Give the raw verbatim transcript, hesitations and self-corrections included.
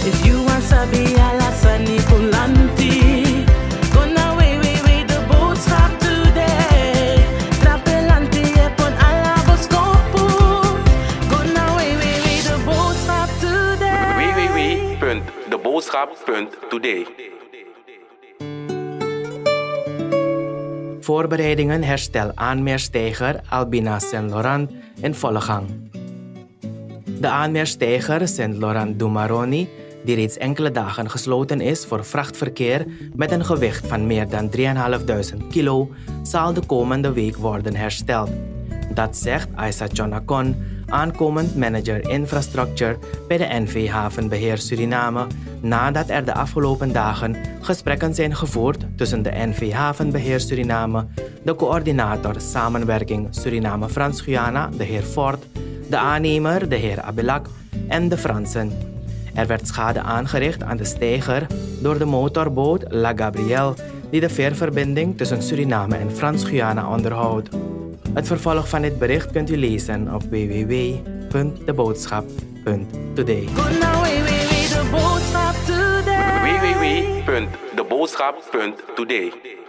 If you want sabi ala sani kulanti, gonna way way way the boodschap today. Trapelanti epon ala boskopu, gonna way way way the boodschap today. w w w punt de boodschap punt today. Voorbereidingen herstel aanmeersteiger Albina Saint-Laurent in volle gang. De aanmeersteiger Saint-Laurent du Maroni, die reeds enkele dagen gesloten is voor vrachtverkeer met een gewicht van meer dan drieduizend vijfhonderd kilo, zal de komende week worden hersteld. Dat zegt Aisa Chonacon, aankomend manager infrastructure bij de N V Havenbeheer Suriname, nadat er de afgelopen dagen gesprekken zijn gevoerd tussen de N V Havenbeheer Suriname, de coördinator samenwerking Suriname-Frans-Guyana, de heer Fort, de aannemer, de heer Abilak, en de Fransen. Er werd schade aangericht aan de steiger door de motorboot La Gabrielle, die de veerverbinding tussen Suriname en Frans-Guyana onderhoudt. Het vervolg van dit bericht kunt u lezen op w w w punt de boodschap punt today. w w w punt de boodschap punt today.